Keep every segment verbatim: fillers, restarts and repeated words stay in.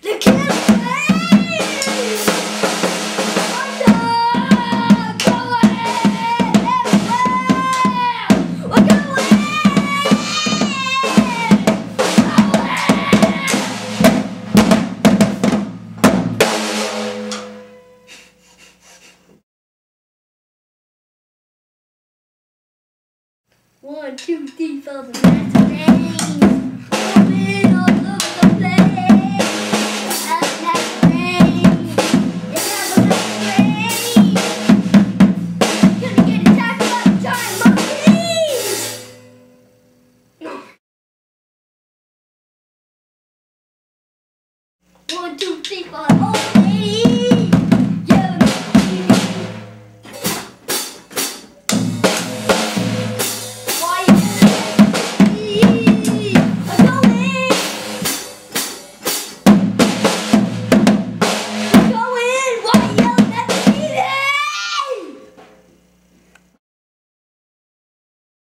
The killer wave! Wonder, go away! We're going! One, two, three, four, the last rain. Coming all over the place. Last night rain. It's never gonna rain. Gonna get attacked by giant monkeys. One, two, three, four, old lady. Yeah.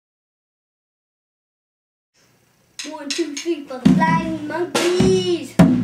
One, two, three for the flying monkeys.